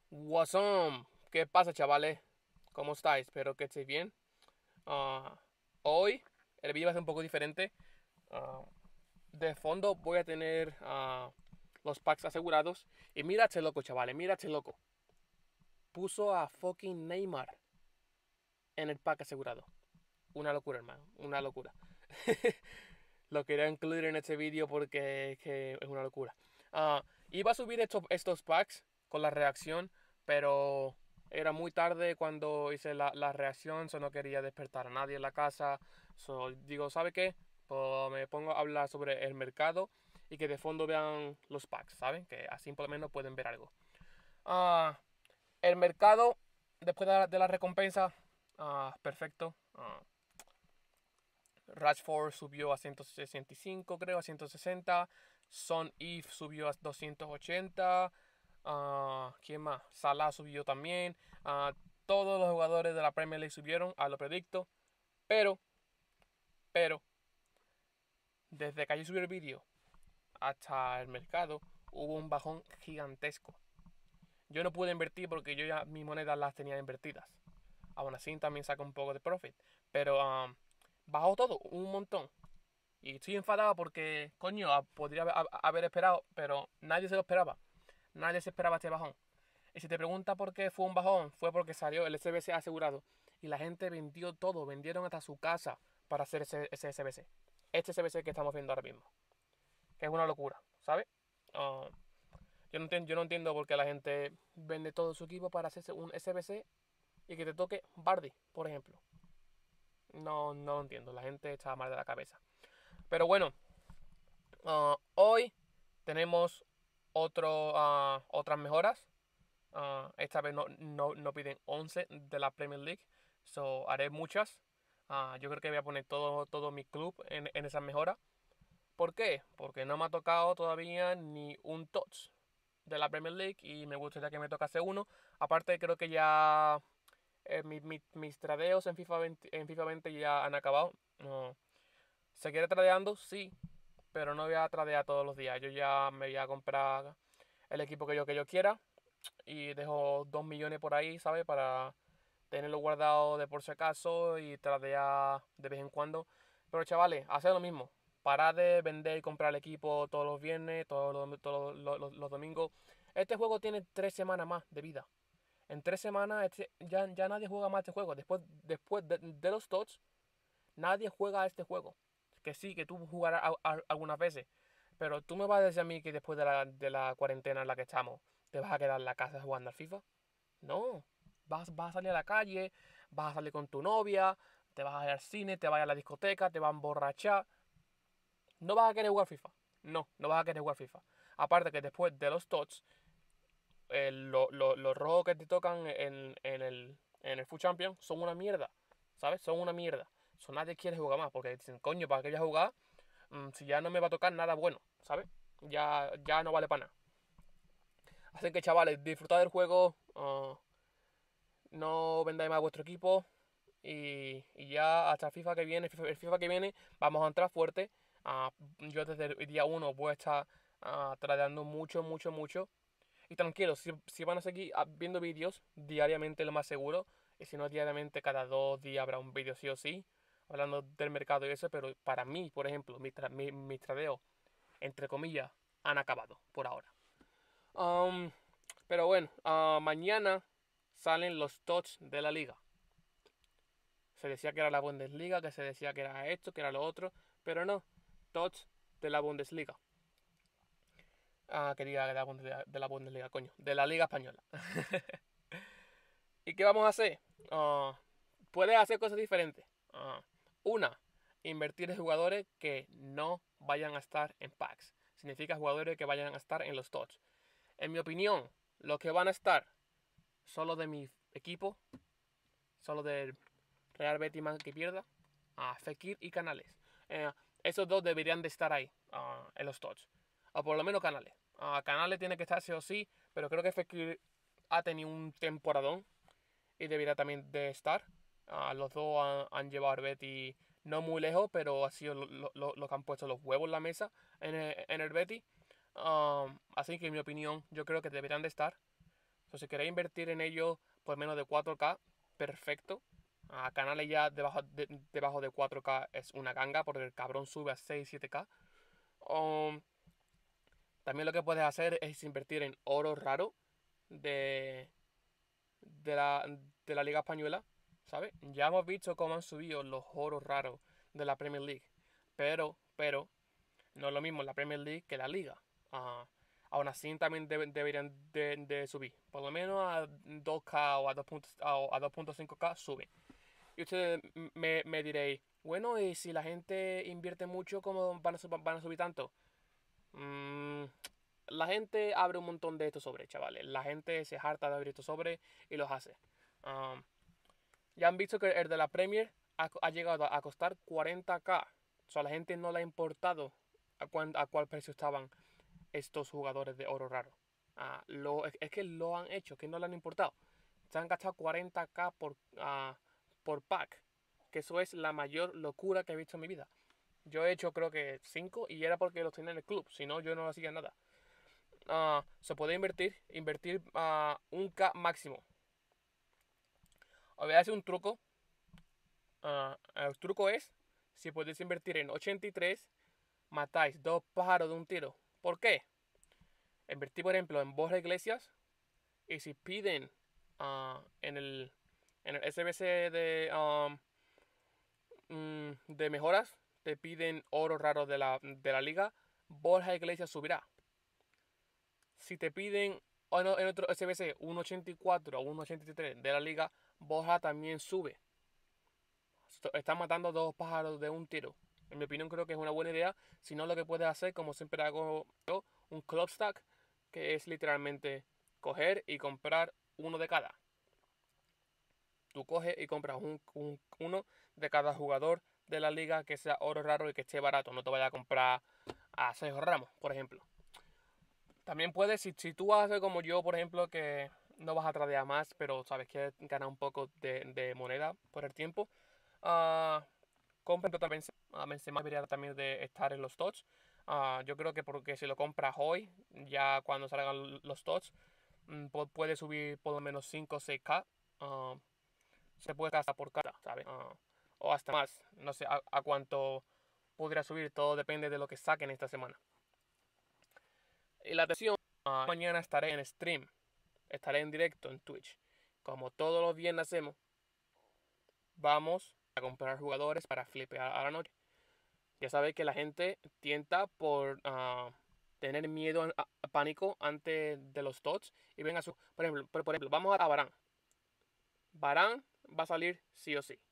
What's up? ¿Qué pasa, chavales? ¿Cómo estáis? Espero que estéis bien. Ah, Hoy el vídeo va a ser un poco diferente. Ah, de fondo voy a tener los packs asegurados. Y mira este loco, chavales, mira este loco. Puso a fucking Neymar en el pack asegurado. Una locura, hermano. Una locura. Lo quería incluir en este vídeo porque es una locura. Ah, Iba a subir estos packs con la reacción, pero era muy tarde cuando hice la reacción, so no quería despertar a nadie en la casa. So digo, ¿sabe qué? Pues me pongo a hablar sobre el mercado y que de fondo vean los packs, ¿saben? Que así por lo menos pueden ver algo. Ah, el mercado, después de la recompensa, perfecto. Rashford subió a 165, creo, a 160. Son Eve subió a 280. ¿Quién más? Salah subió también. Todos los jugadores de la Premier League subieron, a lo predicto. Pero, pero, desde que yo subí el vídeo hasta el mercado, hubo un bajón gigantesco. Yo no pude invertir porque yo ya mis monedas las tenía invertidas. Aún así también saco un poco de profit. Pero bajó todo un montón. Y estoy enfadado porque, coño, podría haber esperado, pero nadie se lo esperaba. Nadie se esperaba este bajón. Y si te preguntas por qué fue un bajón, fue porque salió el SBC asegurado y la gente vendió todo, vendieron hasta su casa para hacer ese SBC. Este SBC que estamos viendo ahora mismo. Que es una locura, ¿sabes? Ah, yo no entiendo por qué la gente vende todo su equipo para hacerse un SBC y que te toque Bardi, por ejemplo. No lo entiendo, la gente está mal de la cabeza. Pero bueno, hoy tenemos otras mejoras. Esta vez no piden 11 de la Premier League. So haré muchas. Yo creo que voy a poner todo mi club en esa mejora. ¿Por qué? Porque no me ha tocado todavía ni un touch de la Premier League y me gustaría que me tocase uno. Aparte, creo que ya mis tradeos en FIFA 20 ya han acabado. No. ¿Seguiré tradeando? Sí, pero no voy a tradear todos los días. Yo ya me voy a comprar el equipo que yo quiera y dejo 2 millones por ahí, ¿sabes? Para tenerlo guardado de por si acaso y tradear de vez en cuando. Pero chavales, haced lo mismo. Parad de vender y comprar el equipo todos los viernes, todos los domingos. Este juego tiene 3 semanas más de vida. En 3 semanas ya nadie juega más este juego. Después de los TOTS, nadie juega a este juego. Que sí, que tú jugarás algunas veces. Pero tú me vas a decir a mí que después de la cuarentena en la que estamos, te vas a quedar en la casa jugando al FIFA. No. Vas a salir a la calle, vas a salir con tu novia, te vas a ir al cine, te vas a la discoteca, te vas a emborrachar. No vas a querer jugar FIFA. No vas a querer jugar FIFA. Aparte que después de los TOTS, los rojos que te tocan en el Food Champion son una mierda. ¿Sabes? Son una mierda. Nadie quiere jugar más porque dicen, coño, ¿para qué voy a jugar si ya no me va a tocar nada bueno? ¿Sabes? Ya no vale para nada. Así que chavales, disfrutad del juego. No vendáis más vuestro equipo. Y ya hasta el FIFA que viene, vamos a entrar fuerte. Yo desde el día uno voy a estar tradeando mucho, mucho, mucho. Y tranquilo, si van a seguir viendo vídeos diariamente, lo más seguro. Y si no, diariamente, cada 2 días habrá un vídeo sí o sí. Hablando del mercado y eso. Pero para mí, por ejemplo, mis tradeos, entre comillas, han acabado por ahora. Um, pero bueno, mañana salen los TOTS de la liga. Se decía que era la Bundesliga, que se decía que era esto, que era lo otro, pero no. TOTS de la Bundesliga. Quería de la Bundesliga, coño. De la Liga Española. ¿Y qué vamos a hacer? Puedes hacer cosas diferentes. Una, invertir en jugadores que no vayan a estar en packs. Significa jugadores que vayan a estar en los TOTS. En mi opinión, los que van a estar solo de mi equipo, solo del Real Betis más que pierda, Fekir y Canales. Eh, Esos dos deberían de estar ahí, en los TOTS. O por lo menos Canales. Canales tiene que estar sí o sí, pero creo que Fekir ha tenido un temporadón y debería también de estar. Los dos han llevado al Betis no muy lejos, pero ha sido lo que han puesto los huevos en la mesa en el Betis. Así que en mi opinión, yo creo que deberían de estar. So, si queréis invertir en ellos por menos de 4K, perfecto. A canales ya debajo de 4K es una ganga porque el cabrón sube a 6-7K. Um, También lo que puedes hacer es invertir en oro raro de, de la, de la Liga Española, ¿sabes? Ya hemos visto cómo han subido los oros raros de la Premier League. Pero, no es lo mismo la Premier League que la Liga. Ah, Aún así también deberían de subir. Por lo menos a 2K o a 2.5K suben. Y ustedes me diréis, bueno, y si la gente invierte mucho, ¿cómo van a subir tanto? Mm, la gente abre un montón de estos sobres, chavales. La gente se harta de abrir estos sobres y los hace. Um, ya han visto que el de la Premier ha llegado a costar 40K. O sea, a la gente no le ha importado a cuál precio estaban estos jugadores de oro raro. Es que lo han hecho, que no le han importado. Se han gastado 40K por pack. Que eso es la mayor locura que he visto en mi vida. Yo he hecho creo que 5 y era porque los tenía en el club. Si no, yo no hacía nada. Se puede invertir un K máximo. Os voy a hacer un truco. El truco es, si podéis invertir en 83, matáis dos pájaros de un tiro. ¿Por qué? Invertí, por ejemplo, en Borja Iglesias. Y si piden en el SBC de mejoras, te piden oro raro de la liga, Borja Iglesias subirá. Si te piden en otro SBC 1.84 o 1.83 de la liga, Borja también sube. Están matando dos pájaros de un tiro. En mi opinión creo que es una buena idea. Si no, lo que puedes hacer, como siempre hago yo, un club stack, que es literalmente coger y comprar uno de cada. Tú coges y compras uno de cada jugador de la liga que sea oro raro y que esté barato. No te vayas a comprar a Sergio Ramos, por ejemplo. También puedes, si tú haces como yo, por ejemplo, que no vas a tradear más, pero sabes que ganar un poco de moneda por el tiempo, compren totalmente. Benzema debería también de estar en los TOTS. Yo creo que porque si lo compras hoy, ya cuando salgan los TOTS, puede subir por lo menos 5 o 6K. Se puede gastar por cada, ¿sabes? O hasta más. No sé a cuánto podría subir. Todo depende de lo que saquen esta semana. Y la atención, mañana estaré en stream. Estaré en directo en Twitch. Como todos los viernes hacemos, vamos a comprar jugadores para flipear a la noche. Ya sabéis que la gente tienta por tener miedo, pánico antes de los TOTS. Y venga, por ejemplo, vamos a Varane. Varane va a salir sí o sí.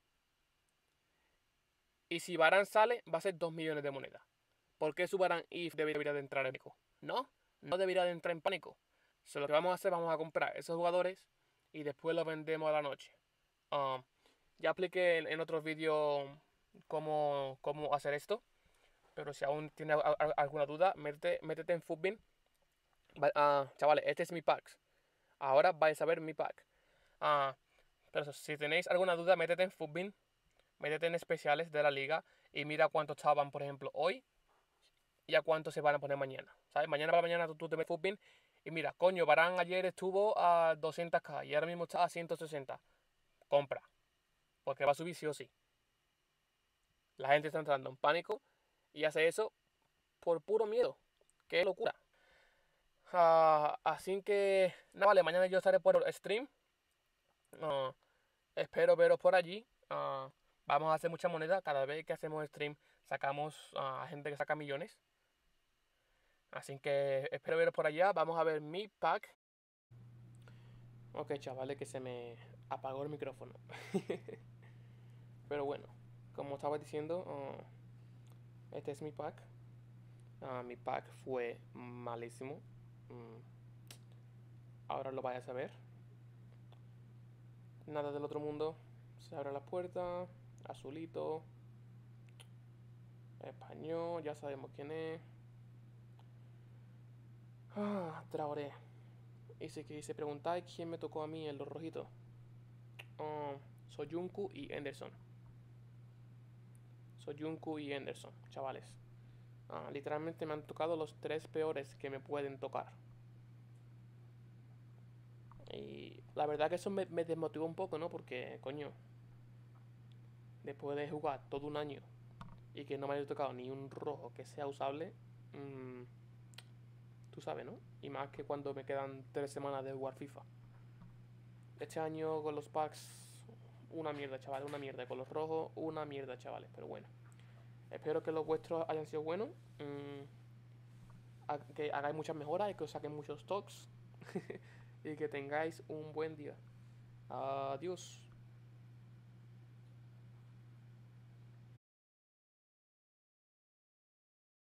Y si Varane sale, va a ser 2 millones de monedas. ¿Por qué su Varane if debería de entrar en pánico? No debería de entrar en pánico. Lo que vamos a hacer, vamos a comprar esos jugadores y después los vendemos a la noche. Ya apliqué en otros vídeos cómo hacer esto. Pero si aún tienes alguna duda, métete en Footbin. Chavales, este es mi pack. Ahora vais a ver mi pack. Pero si tenéis alguna duda, métete en Footbin. Métete en especiales de la liga y mira cuántos estaban, por ejemplo, hoy y a cuántos se van a poner mañana. ¿Sabes? Mañana para mañana tú te metes Footbin y mira, coño, Varane ayer estuvo a 200K y ahora mismo está a 160. Compra. Porque va a subir sí o sí. La gente está entrando en pánico y hace eso por puro miedo. Qué locura. Así que, nada, vale, mañana yo estaré por stream. Espero veros por allí. Vamos a hacer mucha moneda. Cada vez que hacemos stream sacamos a gente que saca millones. Así que espero veros por allá. Vamos a ver mi pack. Ok, chavales, que se me apagó el micrófono. Pero bueno, como estaba diciendo, este es mi pack. Mi pack fue malísimo. Ahora lo vais a saber. Nada del otro mundo. Se abre la puerta. Azulito. Español. Ya sabemos quién es. Traoré. Y si se preguntáis quién me tocó a mí en los rojitos. Soyuncu y Henderson. Soyuncu y Henderson, chavales. Literalmente me han tocado los tres peores que me pueden tocar. La verdad que eso me desmotivó un poco, ¿no? Porque, coño, después de jugar todo un año y que no me haya tocado ni un rojo que sea usable, mmm, tú sabes, ¿no? Y más que cuando me quedan 3 semanas de jugar FIFA. Este año con los packs, una mierda, chavales, una mierda. Con los rojos, una mierda, chavales. Pero bueno, espero que los vuestros hayan sido buenos. Que hagáis muchas mejoras y que os saquen muchos stocks. Y que tengáis un buen día. Adiós.